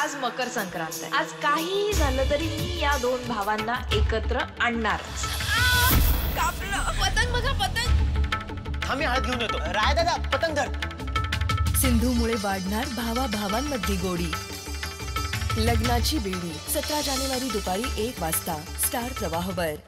आज मकर संक्रांत आहे. आज काहीही झालं तरी मी या दोन भावांना एकत्र आणणारच. कापलं पतंग बघा पतंग. आम्ही हात घेऊन येतो. राय दादा पतंग धर. सिंधूमुळे वाढणार भावा भावांमध्ये गोडी. लग्नाची बेडी 17 जानेवारी दुपारी 1 वाजता स्टार प्रवाहवर.